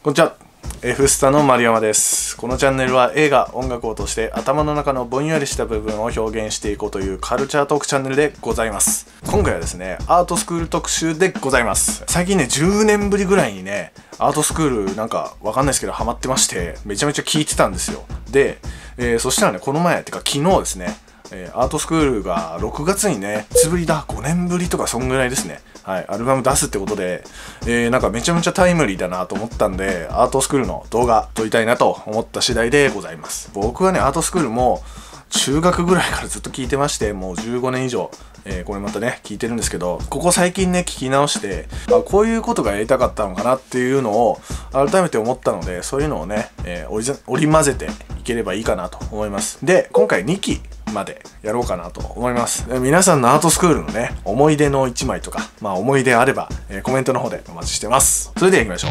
こんにちは。F スタの丸山です。このチャンネルは映画、音楽を通して頭の中のぼんやりした部分を表現していこうというカルチャートークチャンネルでございます。今回はですね、アートスクール特集でございます。最近ね、10年ぶりぐらいにね、アートスクールなんかわかんないですけどハマってまして、めちゃめちゃ聞いてたんですよ。で、そしたらね、この前、てか昨日ですね、アートスクールが6月にね、いつぶりだ ?5 年ぶりとかそんぐらいですね。はい、アルバム出すってことで、なんかめちゃめちゃタイムリーだなと思ったんで、アートスクールの動画撮りたいなと思った次第でございます。僕はね、アートスクールも中学ぐらいからずっと聞いてまして、もう15年以上、これまたね、聞いてるんですけど、ここ最近ね、聞き直して、こういうことがやりたかったのかなっていうのを改めて思ったので、そういうのをね、織り交ぜていければいいかなと思います。で、今回2期までやろうかなと思います。皆さんのアートスクールのね、思い出の1枚とか、思い出あれば、コメントの方でお待ちしてます。それでは行きましょう。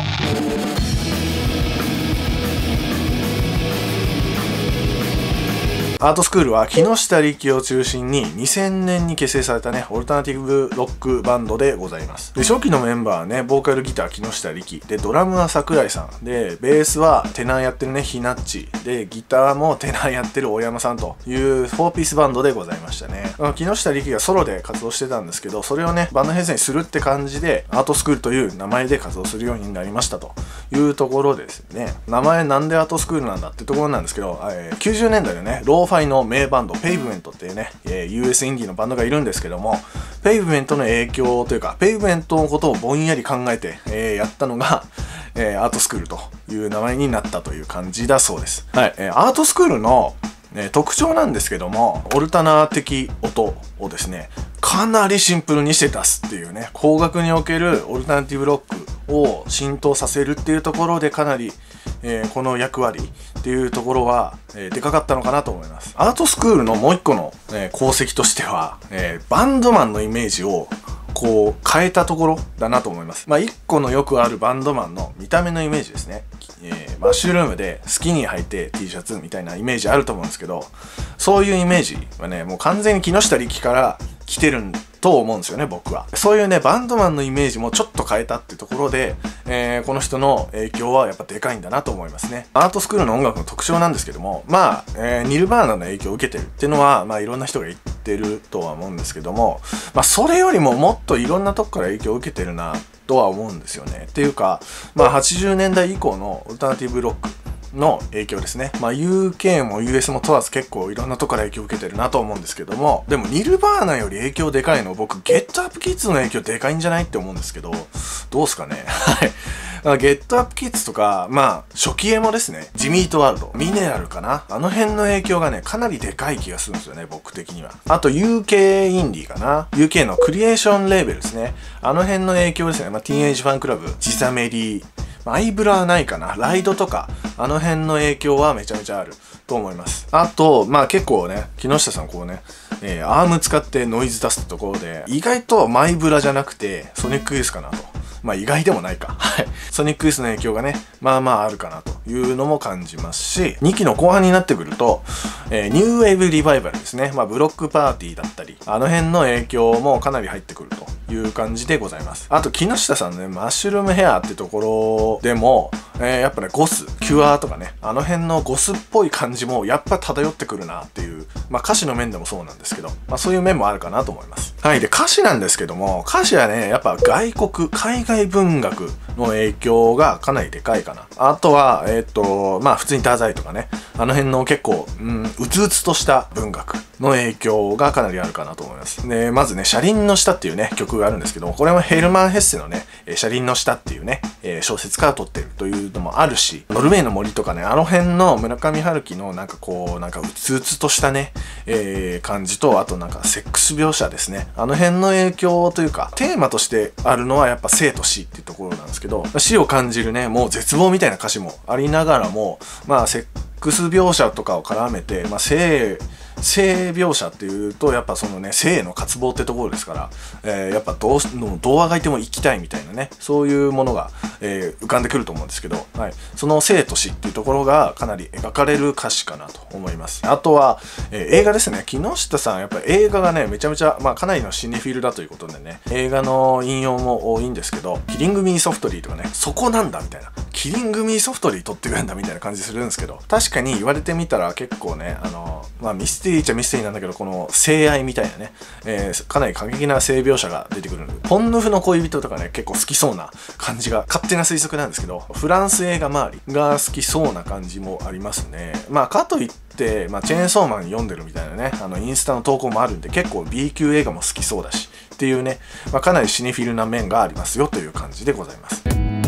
アートスクールは木下力を中心に2000年に結成されたね、オルタナティブロックバンドでございます。で、初期のメンバーはね、ボーカルギター木下力。で、ドラムは桜井さん。で、ベースはテナーやってるね、ひなっち。で、ギターもテナーやってる大山さんという4ピースバンドでございましたね。木下力がソロで活動してたんですけど、それをね、バンド編成にするって感じで、アートスクールという名前で活動するようになりましたというところですね。名前なんでアートスクールなんだってところなんですけど、90年代のね、ローファイの名バンド、ペイブメントっていうね、US インディーのバンドがいるんですけども、ペイブメントの影響というか、ペイブメントのことをぼんやり考えて、やったのが、アートスクールという名前になったという感じだそうです。はい、アートスクールの特徴なんですけども、オルタナ的音をですね、かなりシンプルにして出すっていうね、邦楽におけるオルタナティブロックを浸透させるっていうところでかなり、この役割っていうところは、でかかったのかなと思います。アートスクールのもう一個の、功績としては、バンドマンのイメージをこう変えたところだなと思います。一個のよくあるバンドマンの見た目のイメージですね。マッシュルームでスキニー履いて T シャツみたいなイメージあると思うんですけど、そういうイメージはね、もう完全に木下力から来てると思うんですよね、僕は。そういうね、バンドマンのイメージもちょっと変えたってところで、この人の影響はやっぱでかいんだなと思いますね。アートスクールの音楽の特徴なんですけども、ニルバーナの影響を受けてるっていうのは、いろんな人が言ってるとは思うんですけども、それよりももっといろんなとこから影響を受けてるなとは思うんですよね。っていうか、80年代以降のオルタナティブロックの影響ですね。UK も US も問わず結構いろんなとこから影響を受けてるなと思うんですけども、でもニルバーナより影響でかいの僕、ゲットアップキッズの影響でかいんじゃないって思うんですけど、どうすかね。はい。ゲットアップキッズとか、初期エモですね。ジミートワールド、ミネラルかな。あの辺の影響がね、かなりでかい気がするんですよね、僕的には。あと UK インディーかな。UK のクリエーションレーベルですね。あの辺の影響ですね。ティーンエイジファンクラブ、ジザメリー、アイブラはないかな。ライドとか、あの辺の影響はめちゃめちゃあると思います。あと、結構ね、木下さんこうね、アーム使ってノイズ出すってところで、意外とマイブラじゃなくて、ソニックユースかなと。意外でもないか。はい。ソニックユースの影響がね、あるかなというのも感じますし、2期の後半になってくると、ニューウェーブリバイバルですね。ブロックパーティーだったり、あの辺の影響もかなり入ってくるという感じでございます。あと、木下さんのね、マッシュルームヘアってところでも、やっぱね、ゴス、キュアとかね、あの辺のゴスっぽい感じもやっぱ漂ってくるなっていう、歌詞の面でもそうなんですけど、そういう面もあるかなと思います。はい。で、歌詞なんですけども、歌詞はね、やっぱ海外文学の影響がかなりでかいかな。あとは、普通に太宰とかね、あの辺の結構、うつうつとした文学の影響がかなりあるかなと思います。で、まずね、車輪の下っていうね、曲があるんですけども、これはヘルマン・ヘッセのね、車輪の下っていうね、小説から撮ってるというのもあるし、ノルウェーの森とかね、あの辺の村上春樹のうつうつとしたね、感じと、あとセックス描写ですね。あの辺の影響というか、テーマとしてあるのはやっぱ生と死っていうところなんですけど、死を感じるね、もう絶望みたいな歌詞もありながらも、セックス描写とかを絡めて、性性描写っていうとやっぱそのね性の渇望ってところですから、やっぱどうあがいても生きたいみたいなね、そういうものが、浮かんでくると思うんですけど、はい、その生と死っていうところがかなり描かれる歌詞かなと思います。あとは、映画ですね。木下さんやっぱり映画がねめちゃめちゃ、かなりのシネフィルだということでね、映画の引用も多いんですけど、キリングミーソフトリーとかね、そこなんだみたいな、キリングミーソフトリー取ってくるんだみたいな感じするんですけど、確かに言われてみたら結構ね、ミステリーっちゃミステリーなんだけど、この性愛みたいなね、かなり過激な性描写が出てくるので、ポンヌフの恋人とかね結構好きそうな感じが勝手な推測なんですけど、フランス映画周りが好きそうな感じもありますね。かといってチェーンソーマン読んでるみたいなね、インスタの投稿もあるんで、結構 B 級映画も好きそうだしっていうね、かなりシネフィルな面がありますよという感じでございます。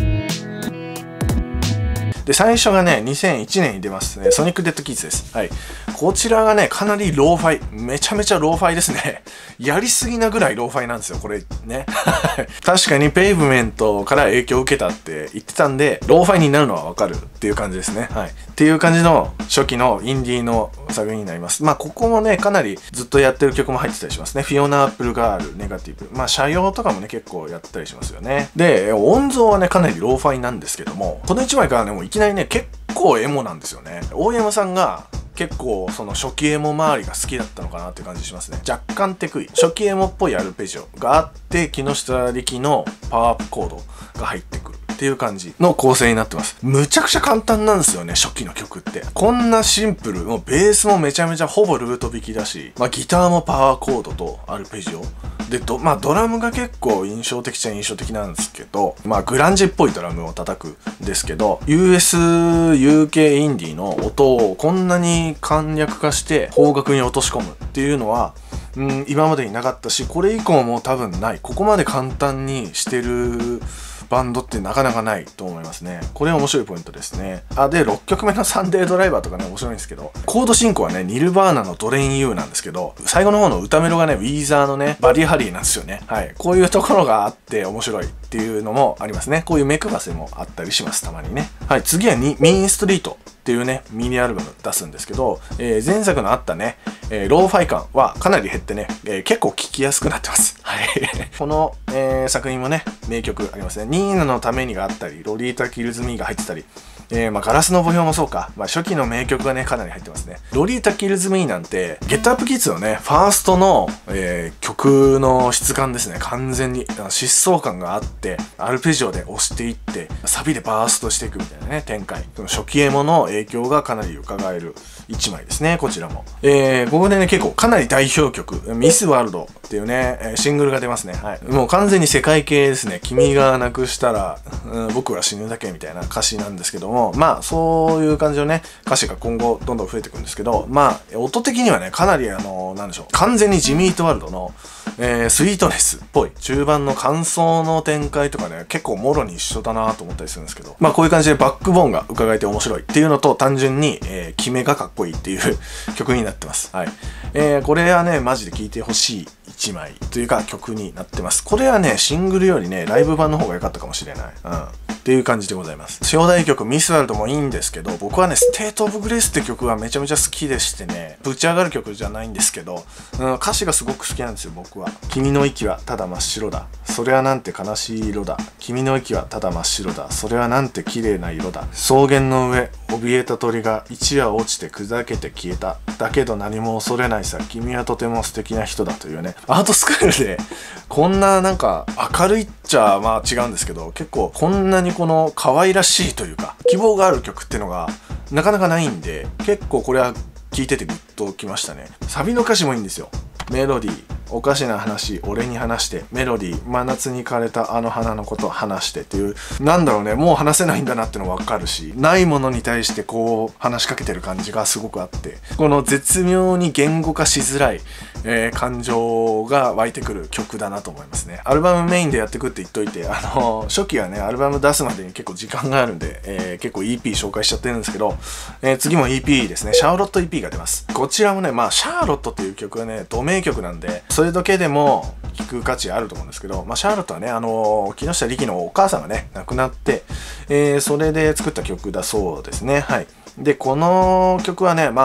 で、最初がね、2001年に出ますね。ソニック・デッド・キッズです。はい。こちらがね、かなりローファイ。めちゃめちゃローファイですね。やりすぎなぐらいローファイなんですよ、これね。確かにペイブメントから影響を受けたって言ってたんで、ローファイになるのはわかるっていう感じですね。はい。っていう感じの初期のインディーの作品になります。ここもね、かなりずっとやってる曲も入ってたりしますね。フィオナ・アップルガール、ネガティブ。社用とかもね、結構やったりしますよね。で、音像はね、かなりローファイなんですけども、この1枚からね、もういきなりね、結構エモなんですよね。大山さんが結構その初期エモ周りが好きだったのかなっていう感じしますね。若干テクイ。初期エモっぽいアルペジオがあって、木下力のパワーアップコードが入ってくるっていう感じの構成になってます。むちゃくちゃ簡単なんですよね、初期の曲って。こんなシンプル。もうベースもめちゃめちゃほぼルート弾きだし、ギターもパワーコードとアルペジオ。で、ドラムが結構印象的っちゃ印象的なんですけど、グランジっぽいドラムを叩くんですけど、UK インディーの音をこんなに簡略化して邦楽に落とし込むっていうのは、今までになかったし、これ以降も多分ない。ここまで簡単にしてるバンドってなかなかないと思いますね。これ面白いポイントですね。で、6曲目のサンデードライバーとかね、面白いんですけど、コード進行はね、ニルバーナのドレイン U なんですけど、最後の方の歌メロがね、ウィーザーのね、バディハリーなんですよね。はい。こういうところがあって面白いっていうのもありますね。こういう目配せもあったりします、たまにね。はい、次はミーンストリートっていうね、ミニアルバム出すんですけど、前作のあったね、ローファイ感はかなり減ってね、結構聴きやすくなってます。はい。この、作品もね、名曲ありますね。ニーナのためにがあったり、ロリータ・キルズ・ミーが入ってたり、ガラスの墓標もそうか。初期の名曲がね、かなり入ってますね。ロリータ・キルズ・ミーなんて、ゲットアップキッズのね、ファーストの、曲の質感ですね。完全に。疾走感があって、アルペジオで押していって、サビでバーストしていくみたいなね、展開。その初期エモの影響がかなり伺える一枚ですね、こちらも。ここでね、結構かなり代表曲、ミス・ワールドっていうね、シングルが出ますね。はい。もう完全に世界系ですね。君がなくしたら、僕は死ぬだけみたいな歌詞なんですけども、そういう感じのね、歌詞が今後どんどん増えてくるんですけど、音的にはね、かなりなんでしょう、完全にジミートワールドの、スイートネスっぽい、中盤の感想の展開とかね、結構もろに一緒だなと思ったりするんですけど、こういう感じでバックボーンが伺えて面白いっていうのと、単純に、決めがかっこいいっていう曲になってます。はい。これはね、マジで聴いてほしい一枚というか曲になってます。これはね、シングルよりね、ライブ版の方が良かったかもしれない。っていう感じでございます。表題曲ミスワールドもいいんですけど、僕はね、ステートオブグレースって曲がめちゃめちゃ好きでしてね、ぶち上がる曲じゃないんですけど、歌詞がすごく好きなんですよ、僕は。君の息はただ真っ白だ。それはなんて悲しい色だ。君の息はただ真っ白だ。それはなんて綺麗な色だ。草原の上、怯えた鳥が一夜落ちて砕けて消えた。だけど何も恐れないさ。君はとても素敵な人だというね。アートスクールで、こんななんか明るいっちゃ違うんですけど、結構こんなにこの可愛らしいというか、希望がある曲っていうのがなかなかないんで、結構これは聴いててグッときましたね。サビの歌詞もいいんですよ。メロディー、おかしな話、俺に話して、メロディー、真夏に枯れたあの花のこと話してっていう、なんだろうね、もう話せないんだなっての分かるし、ないものに対してこう話しかけてる感じがすごくあって、この絶妙に言語化しづらい、感情が湧いてくる曲だなと思いますね。アルバムメインでやってくって言っといて、初期はね、アルバム出すまでに結構時間があるんで、結構 EP 紹介しちゃってるんですけど、次も EP ですね、シャーロット EP が出ます。こちらもね、シャーロットっていう曲はね、ド名曲なんで、それだけでも聴く価値あると思うんですけど、シャーロットはね、木下力のお母さんがね、亡くなって、それで作った曲だそうですね。はい。で、この曲はね、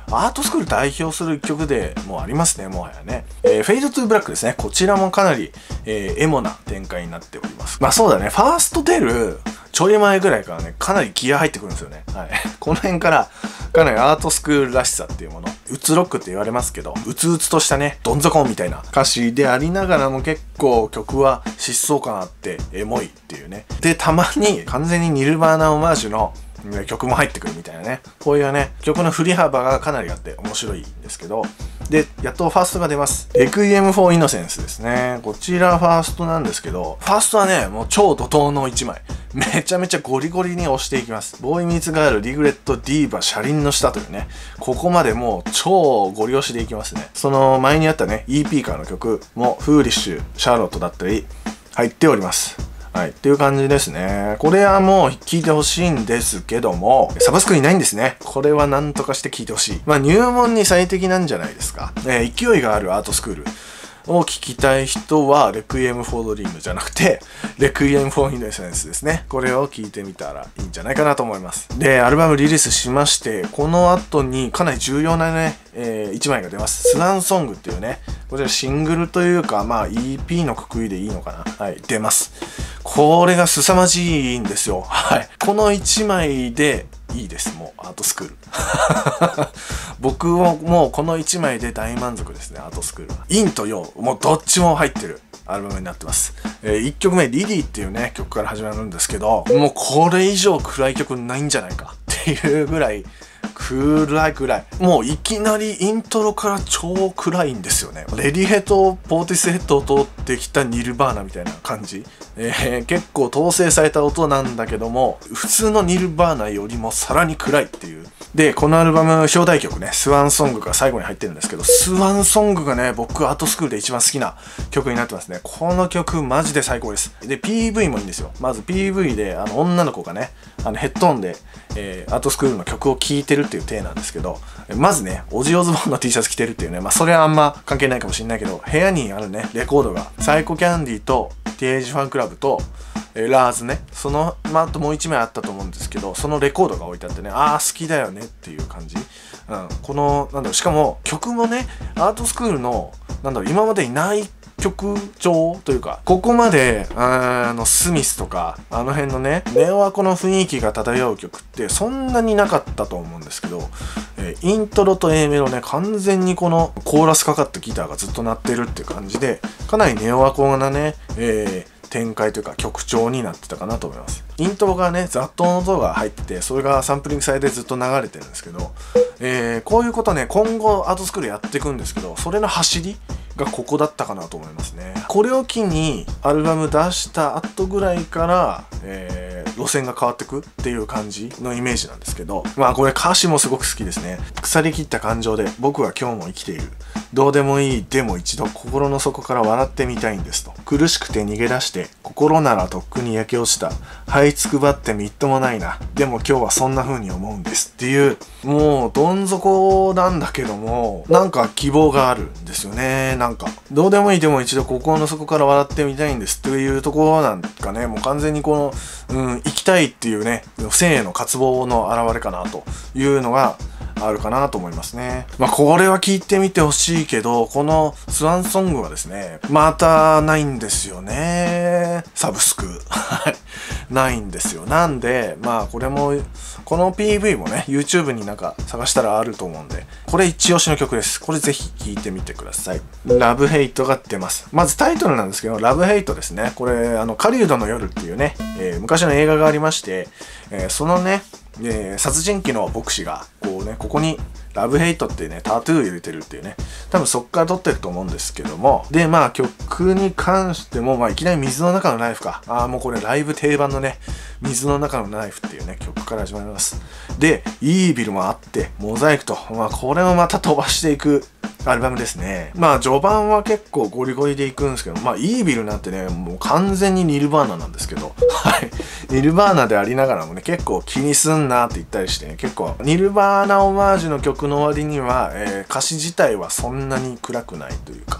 アートスクール代表する曲でもありますね、もはやね。フェイドトゥーブラックですね。こちらもかなり、エモな展開になっております。まあそうだね、ファースト出るちょい前ぐらいからね、かなりギア入ってくるんですよね。はい。この辺から、かなりアートスクールらしさっていうもの、うつロックって言われますけど、うつうつとしたね、どん底みたいな歌詞でありながらも結構曲は疾走感あってエモいっていうね。で、たまに完全にニルバーナオマージュの曲も入ってくるみたいなね。こういうね、曲の振り幅がかなりあって面白いんですけど、で、やっとファーストが出ます。レクイエム・フォー・イノセンスですね。こちらファーストなんですけど、ファーストはね、もう超怒涛の一枚。めちゃめちゃゴリゴリに押していきます。ボーイ・ミーツ・ガール、リグレット・ディーバ、車輪の下というね、ここまでもう超ゴリ押しでいきますね。その前にあったね、EP からの曲も、フーリッシュ、シャーロットだったり、入っております。はい。っていう感じですね。これはもう聴いてほしいんですけども、サブスクにないんですね。これはなんとかして聴いてほしい。まあ入門に最適なんじゃないですか。勢いがあるアートスクールを聴きたい人は、レクイエム・フォー・ドリームじゃなくて、レクイエム・フォー・イノセンスですね。これを聴いてみたらいいんじゃないかなと思います。で、アルバムリリースしまして、この後にかなり重要なね、1枚が出ます。スワンソングっていうね、こちらシングルというか、まあ EP のくくりでいいのかな。はい、出ます。これが凄まじいんですよ。はい。この1枚でいいです。もうアートスクール。僕ももうこの1枚で大満足ですね、アートスクールは。陰と陽、もうどっちも入ってるアルバムになってます。1曲目、リリーっていうね、曲から始まるんですけど、もうこれ以上暗い曲ないんじゃないかっていうぐらい、暗い。もういきなりイントロから超暗いんですよね。レディヘッド、ポーティスヘッドを通ってきたニルバーナみたいな感じ。結構統制された音なんだけども、普通のニルバーナよりもさらに暗いっていう。で、このアルバム表題曲ね、スワンソングが最後に入ってるんですけど、スワンソングがね、僕アートスクールで一番好きな曲になってますね。この曲マジで最高です。で、PV もいいんですよ。まず PV で、女の子がね、ヘッドホンで、アートスクールの曲を聴いてるっていう体なんですけど、まずね、オジオズボーンの T シャツ着てるっていうね、まあそれはあんま関係ないかもしれないけど、部屋にあるね、レコードが、サイコキャンディと、ティエージファンクラブと、ラーズね、その、まあ、あともう一枚あったと思うんですけど、そのレコードが置いてあってね、ああ、好きだよねっていう感じ。うん、この、なんだろう、しかも曲もね、アートスクールの、なんだろう、今までいない曲調というか、ここまで、スミスとか、あの辺のね、ネオアコの雰囲気が漂う曲ってそんなになかったと思うんですけど、イントロと A メロね、完全にこのコーラスかかったギターがずっと鳴ってるっていう感じで、かなりネオアコなね、展開というか曲調になってたかなと思います。イントロがね、雑踏の音が入ってて、それがサンプリングされてずっと流れてるんですけど、こういうことね、今後アートスクールやっていくんですけど、それの走りがここだったかなと思いますね。これを機にアルバム出した後ぐらいから、路線が変わってくっていう感じのイメージなんですけど、まあこれ歌詞もすごく好きですね。腐りきった感情で僕は今日も生きている。どうでもいい、でも一度心の底から笑ってみたいんですと。苦しくて逃げ出して、心ならとっくに焼け落ちた。這いつくばってみっともないな。でも今日はそんな風に思うんですっていう、もうどん底なんだけども、なんか希望があるんですよね。なんか、どうでもいい、でも一度心の底から笑ってみたいんですっていうところなんかね、もう完全にこの、生きたいっていうね、生への渇望の表れかなというのが、あるかなと思いますね。まあこれは聞いてみてほしいけど、このスワンソングはですね、またないんですよね。サブスク。ないんですよ。なんで、まあこれも、この PV もね、YouTube になんか探したらあると思うんで、これ一押しの曲です。これぜひ聴いてみてください。ラブヘイトが出ます。まずタイトルなんですけど、ラブヘイトですね。これ、狩人の夜っていうね、昔の映画がありまして、そのね、殺人鬼の牧師がこうね、ここにラブヘイトってね、タトゥー入れてるっていうね、多分そっから撮ってると思うんですけども、でまあ曲に関しても、まあいきなり水の中のナイフか、もうこれライブ定番のね、水の中のナイフっていうね、曲から始まります。でイービルもあってモザイクと、まあこれもまた飛ばしていくアルバムですね。まあ序盤は結構ゴリゴリでいくんですけど、まあイービルなんてね、もう完全にニルバーナなんですけど、はい。ニルバーナでありながらもね、結構気にすんなって言ったりしてね、結構ニルバーナオマージュの曲の割には、歌詞自体はそんなに暗くないというか、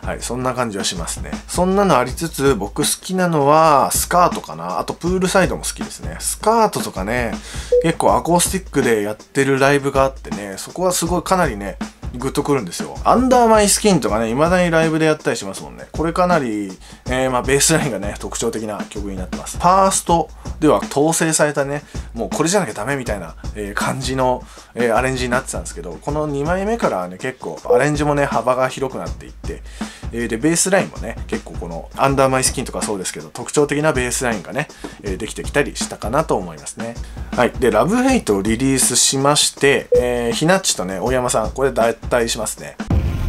はい、そんな感じはしますね。そんなのありつつ、僕好きなのはスカートかな。あとプールサイドも好きですね。スカートとかね、結構アコースティックでやってるライブがあってね、そこはすごいかなりね、グッとくるんですよ。アンダーマイスキンとかね、未だにライブでやったりしますもんね。これかなり、ベースラインがね、特徴的な曲になってます。ファーストでは統制されたね、もうこれじゃなきゃダメみたいな、感じの、アレンジになってたんですけど、この2枚目からはね、結構アレンジもね、幅が広くなっていって、で、ベースラインもね、結構このアンダーマイスキンとかそうですけど、特徴的なベースラインがね、できてきたりしたかなと思いますね。はい。で、ラブヘイトをリリースしまして、ひなっちとね、大山さん、これ脱退しますね。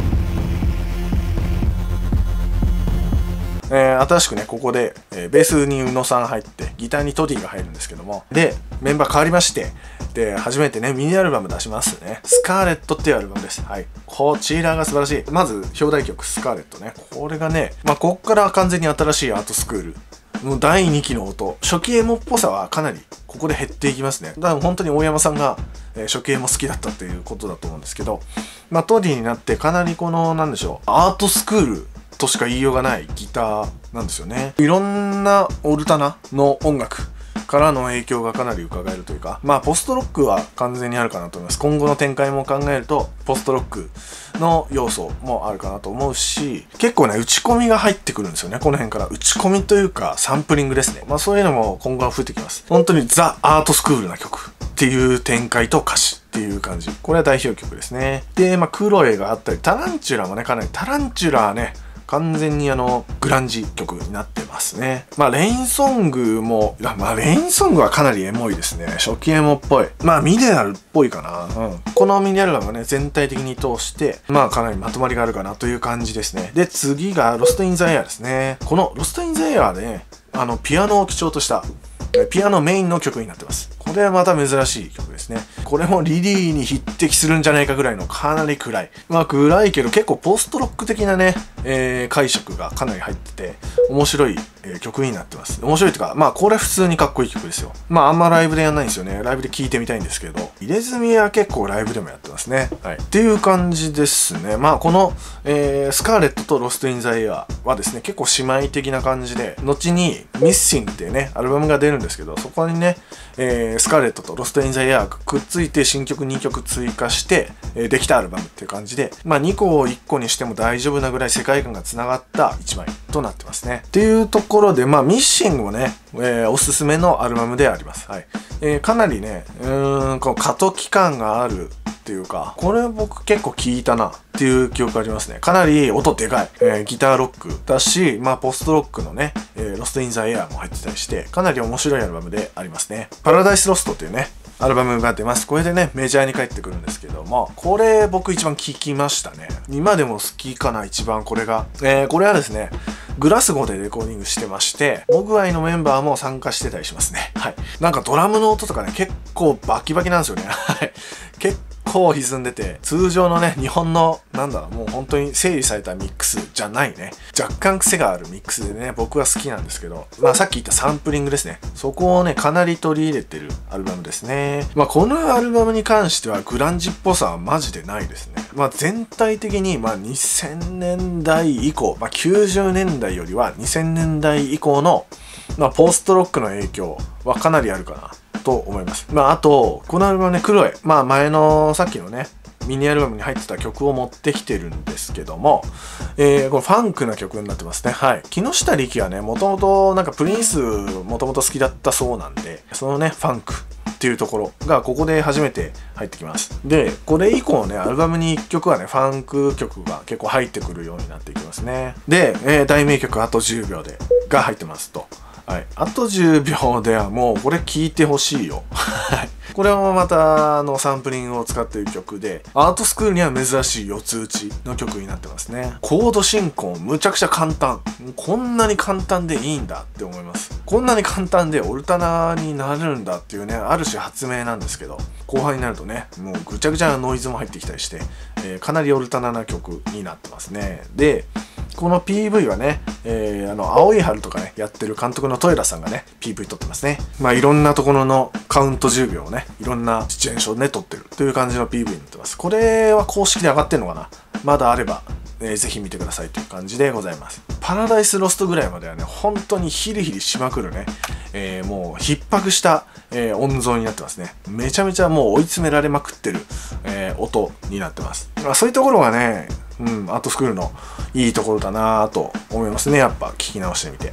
新しくね、ここで、ベースに宇野さん入って、ギターにトディが入るんですけども、で、メンバー変わりまして、で、初めてね、ミニアルバム出しますね。スカーレットっていうアルバムです。はい。こちらが素晴らしい。まず、表題曲、スカーレットね。これがね、こっから完全に新しいアートスクール。もう第2期の音。初期エモっぽさはかなり、ここで減っていきますね。だから本当に大山さんが、初期エモ好きだったっていうことだと思うんですけど、トディになってかなりこの、なんでしょう、アートスクールとしか言いようがないギターなんですよね。いろんなオルタナの音楽からの影響がかなり伺えるというか、ポストロックは完全にあるかなと思います。今後の展開も考えると、ポストロックの要素もあるかなと思うし、結構ね、打ち込みが入ってくるんですよね。この辺から。打ち込みというか、サンプリングですね。そういうのも今後は増えてきます。本当にザ・アートスクールな曲っていう展開と歌詞っていう感じ。これは代表曲ですね。で、クロエがあったり、タランチュラもね、かなり、タランチュラはね、完全にグランジ曲になってますね。レインソングも、レインソングはかなりエモいですね。初期エモっぽい。ミネラルっぽいかな。このミニアルバムはね、全体的に通して、かなりまとまりがあるかなという感じですね。で、次がロストインザエアですね。このロストインザエアでね、ピアノを基調とした、ピアノメインの曲になってます。これはまた珍しい曲ですね。これもリリーに匹敵するんじゃないかぐらいのかなり暗い。暗いけど結構ポストロック的なね、解釈がかなり入ってて、面白い、曲になってます。面白いっていうか、これ普通にかっこいい曲ですよ。あんまライブでやんないんですよね。ライブで聴いてみたいんですけど、入れ墨は結構ライブでもやってますね。はい。っていう感じですね。この、スカーレットとロストインザエアはですね、結構姉妹的な感じで、後にミッシングっていうね、アルバムが出るんですけど、そこにね、スカーレットとロストインザエアがくっついて新曲2曲追加して、できたアルバムっていう感じで、2個を1個にしても大丈夫なぐらい世界観が繋がった1枚となってますね。っていうところで、ミッシングもね、おすすめのアルバムであります。はい。かなりね、この過渡期間があるっていうか、これ僕結構聞いたなっていう記憶ありますね。かなり音でかい、ギターロックだし、ポストロックのね、ロストインザエアも入ってたりして、かなり面白いアルバムでありますね。パラダイスロストっていうね、アルバムが出ます。これでね、メジャーに帰ってくるんですけども、これ僕一番聴きましたね。今でも好きかな、一番これが。これはですね、グラスゴーでレコーディングしてまして、モグアイのメンバーも参加してたりしますね。はい。ドラムの音とかね、結構バキバキなんですよね。はい。結構歪んでて、通常のね、日本の、もう本当に整理されたミックスじゃないね。若干癖があるミックスでね、僕は好きなんですけど、さっき言ったサンプリングですね。そこをね、かなり取り入れてるアルバムですね。このアルバムに関しては、グランジっぽさはマジでないですね。全体的に、2000年代以降、90年代よりは2000年代以降の、ポストロックの影響はかなりあるかな。と思います。あと、このアルバムね、クロエ。前のさっきのね、ミニアルバムに入ってた曲を持ってきてるんですけども、これファンクな曲になってますね。はい。木下力はね、もともとプリンスもともと好きだったそうなんで、そのね、ファンクっていうところがここで初めて入ってきます。で、これ以降ね、アルバムに1曲はね、ファンク曲が結構入ってくるようになっていきますね。で、題名曲あと10秒でが入ってますと。はい。あと10秒ではもうこれ聴いてほしいよ。はい。これもまたサンプリングを使っている曲で、アートスクールには珍しい四つ打ちの曲になってますね。コード進行むちゃくちゃ簡単。こんなに簡単でいいんだって思います。こんなに簡単でオルタナになるんだっていうね、ある種発明なんですけど、後半になるとね、もうぐちゃぐちゃなノイズも入ってきたりして、かなりオルタナな曲になってますね。で、この PV はね、青い春とかね、やってる監督のトイラさんがね、PV 撮ってますね。いろんなところのカウント10秒をね、いろんなシチュエーションで撮ってるという感じの PV になってます。これは公式で上がってんのかな？まだあれば、 ぜひ見てくださいという感じでございます。パラダイスロストぐらいまではね、本当にヒリヒリしまくるね、もう逼迫した、音像になってますね。めちゃめちゃもう追い詰められまくってる、音になってます。そういうところがね、アートスクールのいいところだなぁと思いますね。やっぱ聞き直してみて。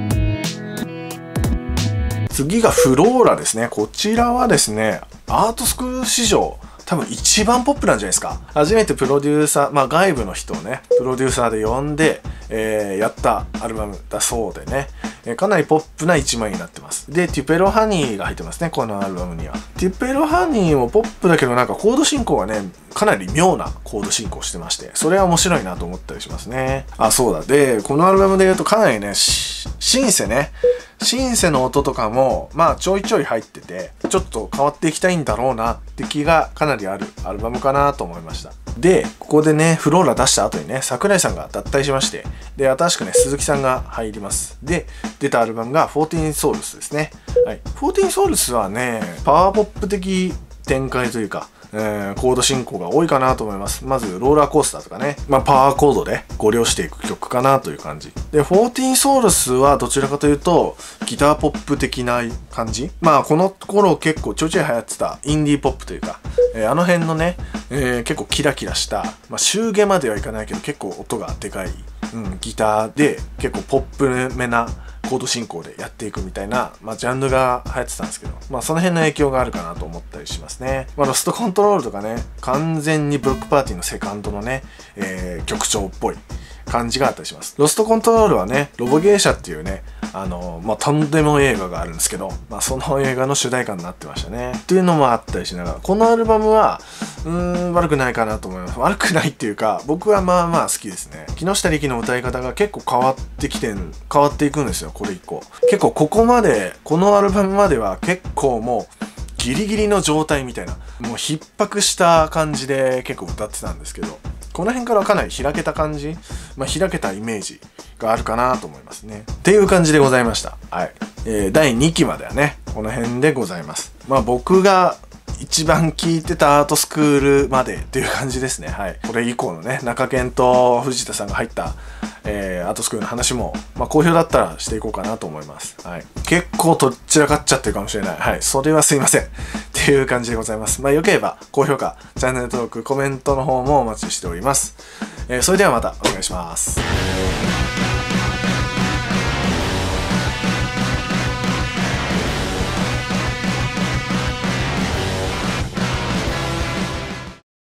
次がフローラですね。こちらはですね、アートスクール史上多分一番ポップなんじゃないですか。初めてプロデューサー、外部の人をね、プロデューサーで呼んで、やったアルバムだそうでね、かなりポップな一枚になってます。で、テュペロハニーが入ってますね、このアルバムには。テュペロハニーもポップだけどなんかコード進行がね、かなり妙なコード進行してまして、それは面白いなと思ったりしますね。そうだ。で、このアルバムで言うとかなりね、シンセね、シンセの音とかもちょいちょい入ってて、ちょっと変わっていきたいんだろうなって気がかなりあるアルバムかなと思いました。で、ここでね、フローラ出した後にね、桜井さんが脱退しまして、で、新しくね、鈴木さんが入ります。で、出たアルバムが14 Souls ですね。はい。14 Souls はね、パワーポップ的展開というか、コード進行が多いかなと思います。まず、ローラーコースターとかね、パワーコードでご利用していく曲かなという感じ。で、14 Souls はどちらかというと、ギターポップ的な感じ。この頃結構ちょいちょい流行ってたインディーポップというか、あの辺のね、結構キラキラした、周下まではいかないけど結構音がでかい、ギターで結構ポップめなコード進行でやっていくみたいな、ジャンルが流行ってたんですけど、その辺の影響があるかなと思ったりしますね。ロストコントロールとかね、完全にブロックパーティーのセカンドのね、曲調っぽい感じがあったりします。ロストコントロールはね、ロボゲーシャっていうね、とんでも映画があるんですけど、その映画の主題歌になってましたね。っていうのもあったりしながら、このアルバムは、悪くないかなと思います。悪くないっていうか、僕は好きですね。木下力の歌い方が結構変わっていくんですよ、これ以降。結構このアルバムまでは結構もう、ギリギリの状態みたいな、もう逼迫した感じで結構歌ってたんですけど、この辺からかなり開けた感じ、開けたイメージがあるかなと思いますね。っていう感じでございました。はい。第2期まではね、この辺でございます。僕が一番聞いてたアートスクールまでっていう感じですね。はい。これ以降のね、中堅と藤田さんが入った、アートスクールの話も、好評だったらしていこうかなと思います。はい。結構とっちらかっちゃってるかもしれない。はい。それはすいません。っていう感じでございます。よければ、高評価、チャンネル登録、コメントの方もお待ちしております。それではまたお願いします。